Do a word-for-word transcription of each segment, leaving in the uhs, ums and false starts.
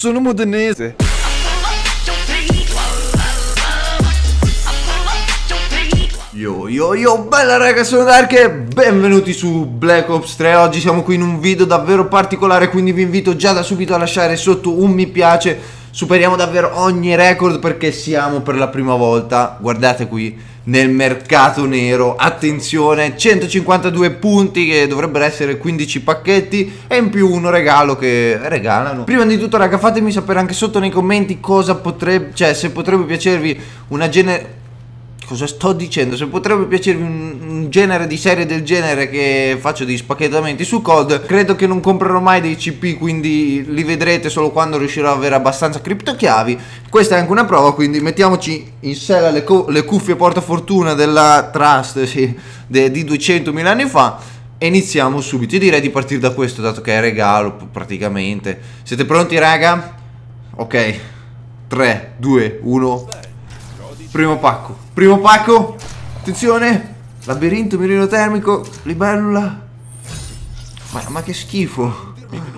Sono modenese. Yo yo yo, bella raga, sono Dark e benvenuti su Black Ops tre. Oggi siamo qui in un video davvero particolare, quindi vi invito già da subito a lasciare sotto un mi piace. Superiamo davvero ogni record perché siamo per la prima volta, guardate qui, nel mercato nero. Attenzione, centocinquantadue punti che dovrebbero essere quindici pacchetti e in più uno regalo che regalano. Prima di tutto raga, fatemi sapere anche sotto nei commenti cosa potrebbe, cioè se potrebbe piacervi una genere... Cosa sto dicendo? Se potrebbe piacervi un, un genere di serie del genere che faccio di spacchettamenti su C O D. Credo che non comprerò mai dei C P, quindi li vedrete solo quando riuscirò ad avere abbastanza criptochiavi. Questa è anche una prova, quindi mettiamoci in sella le, le cuffie portafortuna della Trust, sì, di duecentomila anni fa. E iniziamo subito. Io direi di partire da questo, dato che è regalo praticamente. Siete pronti raga? Ok, tre, due, uno. Primo pacco, primo pacco, attenzione, labirinto, mirino termico, libellula, ma, ma che schifo,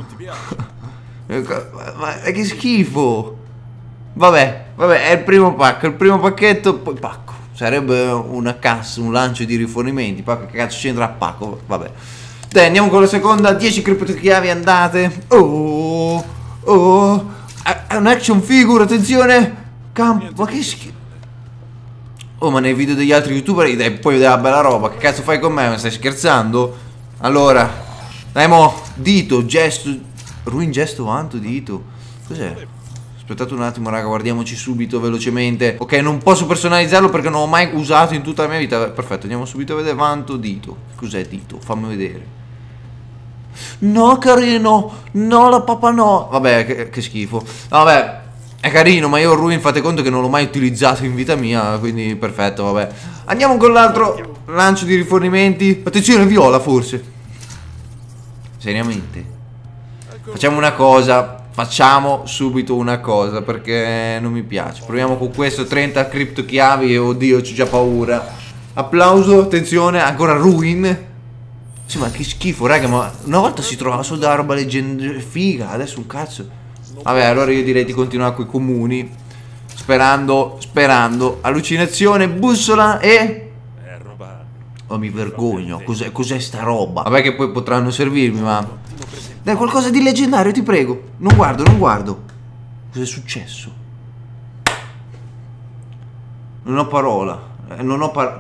ma che schifo, vabbè, vabbè, è il primo pacco, il primo pacchetto, poi pacco, sarebbe una cassa, un lancio di rifornimenti, pacco, che cazzo c'entra a pacco, vabbè, dai, andiamo con la seconda, dieci criptochiavi andate, oh, oh, è un action figure, attenzione, campo, ma che schifo. Oh, ma nei video degli altri youtuber dai, poi della bella roba. Che cazzo fai con me? Mi stai scherzando? Allora, dai mo, dito, gesto, ruin gesto vanto, dito. Cos'è? Aspettate un attimo raga, guardiamoci subito velocemente. Ok, non posso personalizzarlo perché non l'ho mai usato in tutta la mia vita. Perfetto, andiamo subito a vedere vanto, dito. Cos'è dito? Fammi vedere. No carino, no la papà no. Vabbè, che, che schifo. Vabbè, è carino, ma io il ruin fate conto che non l'ho mai utilizzato in vita mia, quindi perfetto, vabbè. Andiamo con l'altro lancio di rifornimenti. Attenzione, viola forse. Seriamente. Facciamo una cosa, facciamo subito una cosa, perché non mi piace. Proviamo con questo, trenta criptochiavi e oddio, c'ho già paura. Applauso, attenzione, ancora ruin. Sì, ma che schifo, raga, ma una volta si trovava solo della roba leggendaria, figa, adesso un cazzo. Vabbè, allora io direi di continuare con i comuni. Sperando, sperando. Allucinazione, bussola e... Oh, mi vergogno. Cos'è cos'è sta roba? Vabbè che poi potranno servirmi, ma... Dai, qualcosa di leggendario, ti prego. Non guardo, non guardo. Cos'è successo? Non ho parola. Eh, non ho par...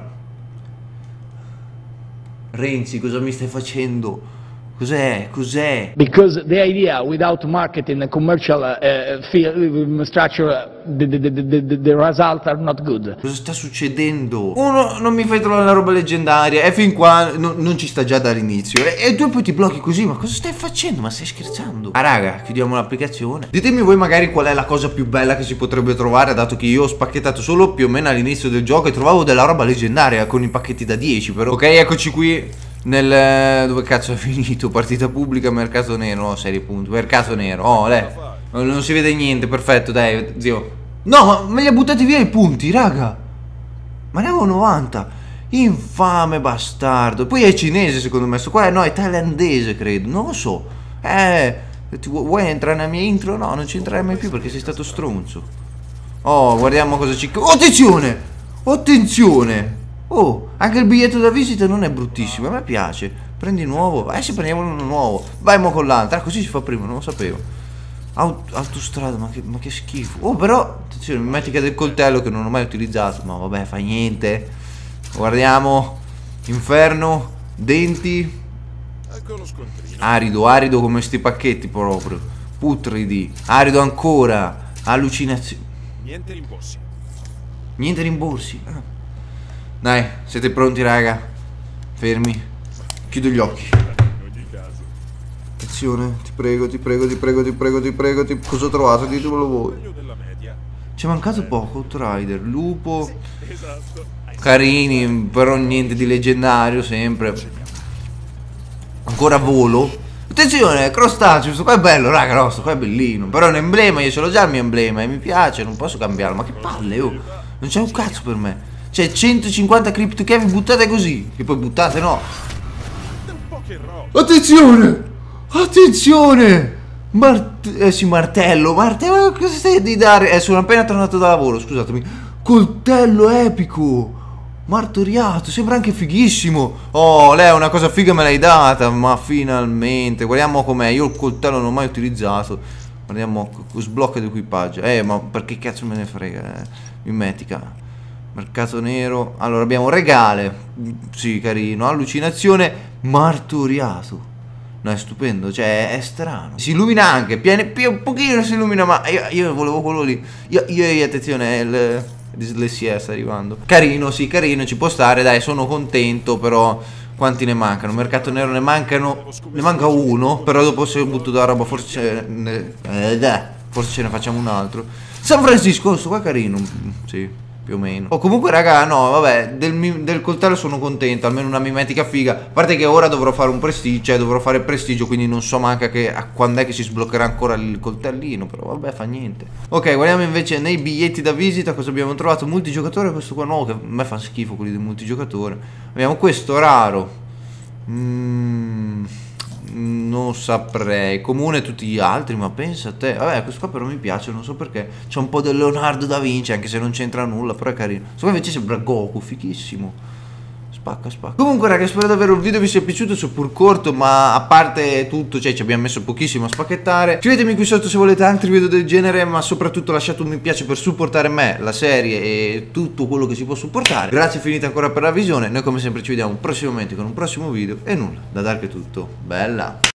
Renzi, cosa mi stai facendo? Cos'è? Cos'è? Because the idea without marketing and commercial uh, field, structure, the, the, the, the, the results are not good. Cosa sta succedendo? Uno, non mi fai trovare la roba leggendaria e fin qua no, non ci sta già dall'inizio. E, e tu poi ti blocchi così, ma cosa stai facendo? Ma stai scherzando? Ah raga, chiudiamo l'applicazione. Ditemi voi magari qual è la cosa più bella che si potrebbe trovare, dato che io ho spacchettato solo più o meno all'inizio del gioco e trovavo della roba leggendaria con i pacchetti da dieci però. Ok, eccoci qui. Nel... dove cazzo è finito? Partita pubblica, mercato nero, no, serie punto, mercato nero, oh, lei. Non si vede niente, perfetto, dai, zio. No, ma me li ha buttati via i punti, raga. Ma ne avevo novanta. Infame bastardo. Poi è cinese secondo me, sto qua, no, è thailandese credo, non lo so. Eh, ti vuoi entrare nella mia intro? No, non ci entrerai mai più perché sei stato stronzo. Oh, guardiamo cosa ci... Oh, attenzione! Attenzione! Oh, anche il biglietto da visita non è bruttissimo, a me piace. Prendi nuovo, eh se prendiamo uno nuovo. Vai mo con l'altro, ah, così si fa prima, non lo sapevo. Aut autostrada, ma che, ma che schifo. Oh però, attenzione, mimetica del coltello che non ho mai utilizzato. Ma vabbè, fa niente. Guardiamo. Inferno, denti. Arido, arido come sti pacchetti proprio. Putridi, arido ancora. Allucinazione. Niente rimborsi. Niente rimborsi, ah. Dai, siete pronti raga? Fermi. Chiudo gli occhi. Attenzione, ti prego, ti prego, ti prego, ti prego, ti prego, ti... Cosa ho trovato? Ditemelo voi. Ci è mancato poco, Outrider, lupo. Carini, però niente di leggendario sempre. Ancora volo. Attenzione, crostaceo, questo qua è bello, raga, no, questo qua è bellino. Però è un emblema, io ce l'ho già il mio emblema e mi piace, non posso cambiarlo. Ma che palle, oh. Non c'è un cazzo per me. Cioè centocinquanta criptochiavi buttate così. Che poi buttate no. Attenzione! Attenzione! Mart eh sì, martello, martello, cosa stai di dare? Eh, sono appena tornato da lavoro, scusatemi. Coltello epico, martoriato, sembra anche fighissimo. Oh, lei una cosa figa me l'hai data, ma finalmente. Guardiamo com'è, io il coltello non l'ho mai utilizzato. Guardiamo, sblocca d'equipaggio. Eh, ma perché cazzo me ne frega, eh? Mimetica, mercato nero. Allora abbiamo regale, sì, carino. Allucinazione, martoriato. No, è stupendo, cioè è strano. Si illumina anche, piane, più, un pochino si illumina, ma io, io volevo quello lì. Io, io attenzione, il dislessia sta arrivando. Carino, sì, carino, ci può stare, dai, sono contento, però quanti ne mancano? Mercato nero ne mancano, ne manca uno, però dopo se butto da roba forse ne, eh, dai, forse ce ne facciamo un altro. San Francisco, questo qua è carino, sì. Più o meno. O oh, comunque raga, no, vabbè, del, del coltello sono contento, almeno una mimetica figa. A parte che ora dovrò fare un prestigio, cioè dovrò fare prestigio, quindi non so manca che a quando è che si sbloccherà ancora il coltellino, però vabbè, fa niente. Ok, guardiamo invece nei biglietti da visita cosa abbiamo trovato. Multigiocatore, questo qua nuovo, che a me fa schifo quelli del multigiocatore. Abbiamo questo raro. Mmm... Non saprei. Comune tutti gli altri, ma pensa a te. Vabbè, questo qua però mi piace, non so perché. C'è un po' del Leonardo da Vinci, anche se non c'entra nulla, però è carino. Questo qua invece sembra Goku, fighissimo. Spacca, spacca. Comunque raga, spero davvero il video vi sia piaciuto, seppur corto, ma a parte tutto, cioè ci abbiamo messo pochissimo a spacchettare. Scrivetemi qui sotto se volete altri video del genere, ma soprattutto lasciate un mi piace per supportare me, la serie e tutto quello che si può supportare. Grazie infinite ancora per la visione. Noi come sempre ci vediamo prossimamente con un prossimo video e nulla, da Dark è tutto. Bella.